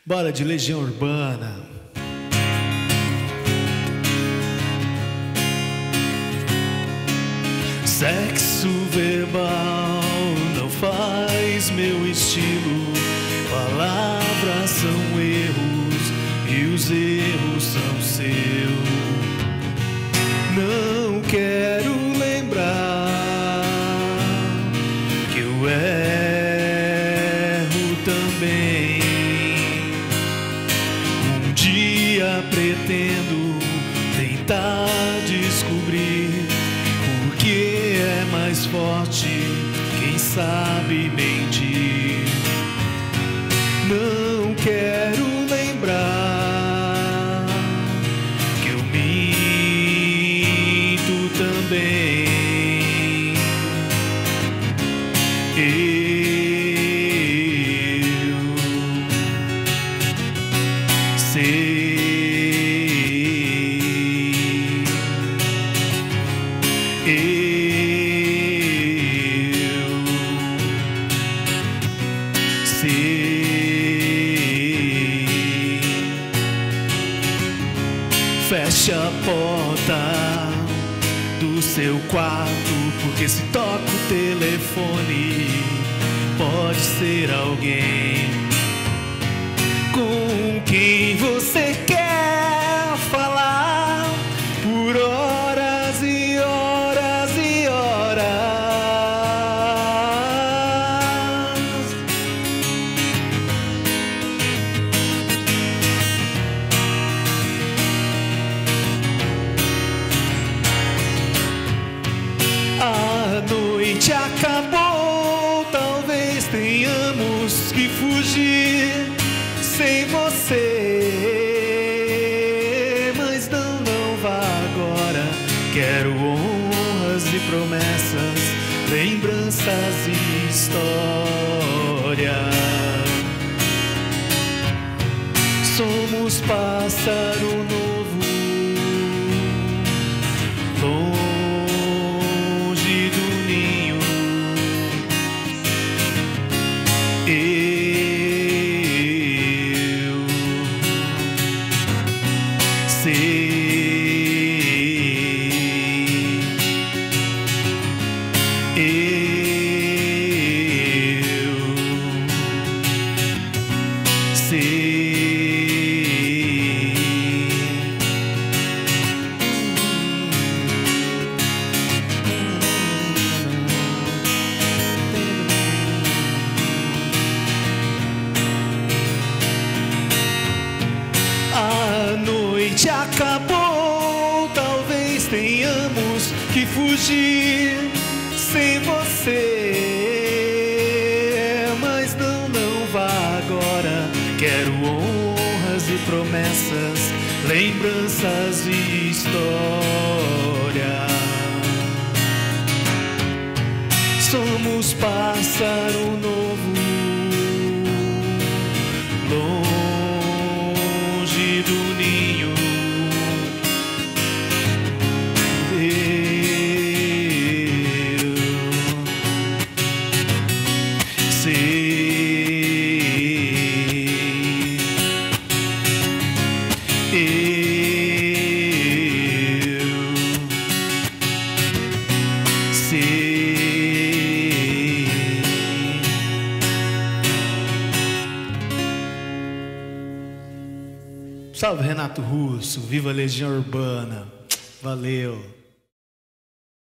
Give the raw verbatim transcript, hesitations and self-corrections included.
Bora de Legião Urbana. Sexo verbal não faz meu estilo. Palavras são erros e os erros são seus. Não quero lembrar que eu erro também. Um dia pretendo tentar descobrir por que é mais forte quem sabe mentir. Não quero lembrar que eu minto também. Eu sei. Eu sei. Feche a porta do seu quarto, porque se toca o telefone pode ser alguém com quem você quer falar por horas e horas e horas. A noite acabou, talvez tenhamos que fugir sem você, mas não, não vá agora. Quero honras e promessas, lembranças e história. Somos pássaro novo, longe do ninho. Eu sei. Eu sei. A noite acabou, talvez tenhamos que fugir sem você, mas não, não vá agora. Quero honras e promessas, lembranças e história. Somos pássaro novo, longe do ninho. Eu sei. Eu sei. Salve Renato Russo, viva a Legião Urbana. Valeu.